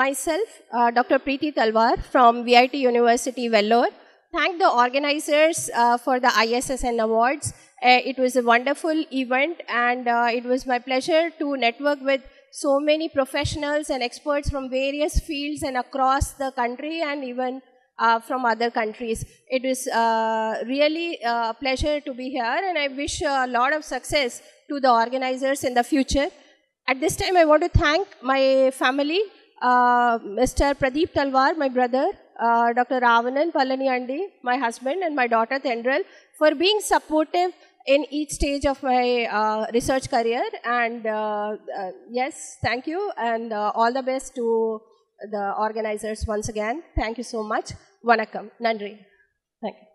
myself, Dr. Preeti Talwar from VIT University, Vellore. Thank the organizers for the ISSN Awards. It was a wonderful event, and it was my pleasure to network with so many professionals and experts from various fields and across the country and even from other countries. It was really a pleasure to be here, and I wish a lot of success to the organizers in the future. At this time, I want to thank my family, Mr. Pradeep Talwar, my brother, Dr. Ravanan Palaniandi, my husband, and my daughter Tendral, for being supportive in each stage of my research career. And yes, thank you, and all the best to the organizers once again. Thank you so much. Vanakkam. Nandri. Thank you.